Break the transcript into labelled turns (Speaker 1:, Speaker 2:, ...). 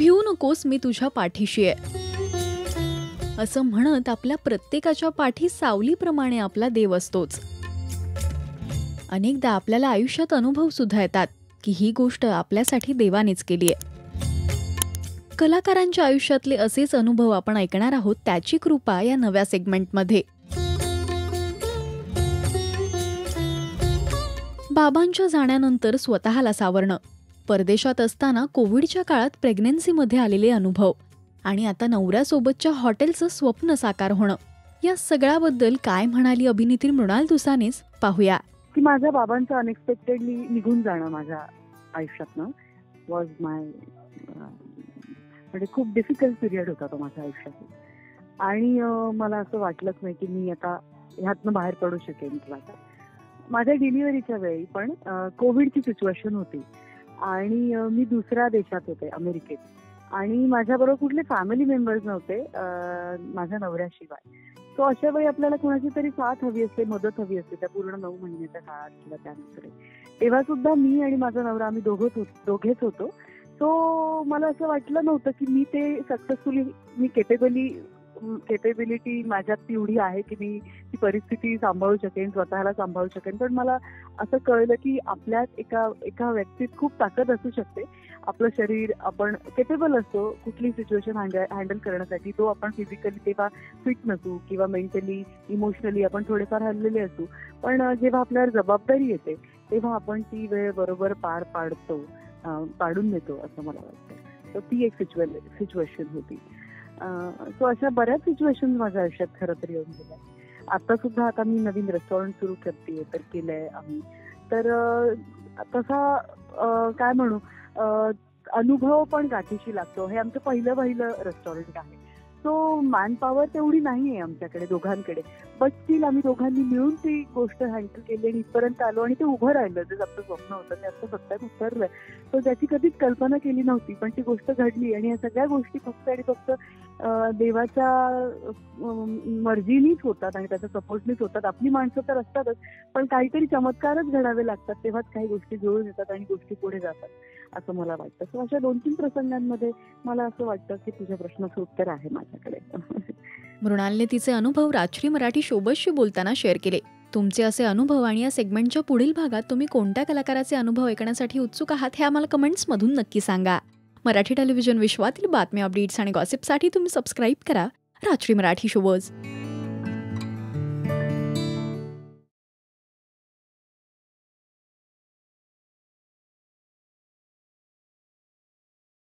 Speaker 1: भिवू नकोस, मी तुझ्या पाठीशी आहे. असं म्हणत आपल्या प्रत्येकाच्या पाठी सावलीप्रमाणे आपला देव असतोच. अनेकदा आपल्याला आयुष्यात अनुभव सुद्धा येतात की ही गोष्ट आपल्यासाठी देवानेच केली आहे. कलाकारांच्या आयुष्यातले असेच अनुभव आपण ऐकणार आहोत त्याची कृपा या नव्या सेगमेंटमध्ये. बाबांच्या जाण्यानंतर स्वतःला सावरणं, परदेशात असताना कोविडच्या काळात प्रेग्नन्सीमध्ये आलेले अनुभव आणि आता नवऱ्यासोबतच्या हॉटेलचं स्वप्न साकार होणं, या सगळ्याबद्दल काय म्हणाली अभिनेत्री मृणाल दुसानेस पाहूया.
Speaker 2: की माझ्या बाबांचं अनएक्सपेक्टेडली निघून जाणं माझ्या आयुष्यातनं वॉज माय म्हणजे खूप डिफिकल्ट पिरियड होता तो माझ्या आयुष्यात. आणि मला असं वाटलंच नाही की मी आता ह्यातनं बाहेर पडू शकेन किंवा काय. माझ्या डिलिव्हरीच्या वेळी पण कोविडची सिच्युएशन होती आणि मी दुसऱ्या देशात होते, अमेरिकेत, आणि माझ्याबरोबर कुठले फॅमिली मेंबर्स नव्हते माझ्या नवऱ्याशिवाय. सो अशा वेळी आपल्याला कोणाची तरी साथ हवी असते, मदत हवी असते त्या पूर्ण 9 महिन्याच्या काळात किंवा त्यानंतर. तेव्हा सुद्धा मी आणि माझा नवरा आम्ही दोघेच होतो. सो मला असं वाटलं नव्हतं की मी ते सक्सेसफुली मी केपेबिलिटी माझ्यात तेवढी आहे की मी ती परिस्थिती सांभाळू शकेन, स्वतःला सांभाळू शकेन. पण मला असं कळलं की आपल्यात एका व्यक्तीत खूप ताकद असू शकते. आपलं शरीर आपण केपेबल असतो कुठली सिच्युएशन हँडल करण्यासाठी. तो आपण फिजिकली तेव्हा फिट नसू किंवा मेंटली इमोशनली आपण थोडेफार हरलेले असू, पण जेव्हा आपल्यावर जबाबदारी येते तेव्हा आपण ती वेळ बरोबर पाडून देतो असं मला वाटतं. तर ती एक सिच्युएशन होती. सो अशा बऱ्याच सिच्युएशन माझ्या आयुष्यात खरं तर येऊन गेल्या. आता मी नवीन रेस्टॉरंट सुरू करतेय, तर केलंय आम्ही. तर तसा काय म्हणू अनुभव पण गाठीशी लागतो. हे आमचं पहिलं रेस्टॉरंट आहे. सो मॅनपॉवर तेवढी नाहीये आमच्याकडे दोघांकडे, बट स्टील आम्ही दोघांनी मिळून ती गोष्ट हँडल केली आणि इथपर्यंत आलो आणि ते उभं राहिलं. जे आपलं स्वप्न होतं ते आता सत्यात उतरलंय. तो त्याची कधीच कल्पना केली नव्हती, पण ती गोष्ट घडली. आणि या सगळ्या गोष्टी फक्त आणि फक्त देवाच्या मर्जीनीच होतात आणि त्याच्या सपोर्टनीच होतात. आपली माणसं तर असतातच, पण काहीतरी चमत्कारच घडावे लागतात, तेव्हाच काही गोष्टी जुळून येतात आणि गोष्टी पुढे जातात असं मला वाटतं. सो अशा 2-3 प्रसंगांमध्ये मला असं वाटतं की तुझ्या प्रश्नाचं उत्तर आहे माझ्याकडे.
Speaker 1: मृणालने तिचे अनुभव राजश्री मराठी शोबतशी बोलताना शेअर केले. तुमचे असे अनुभव आणि या सेगमेंटच्या पुढील भागात तुम्ही कोणत्या कलाकाराचे अनुभव ऐकण्यासाठी उत्सुक आहात हे आम्हाला कमेंट्समधून नक्की सांगा. मराठी टेलिव्हिजन विश्वातील बातम्या, अपडेट्स आणि गॉसिपसाठी तुम्ही सबस्क्राईब करा राजश्री मराठी शोबज.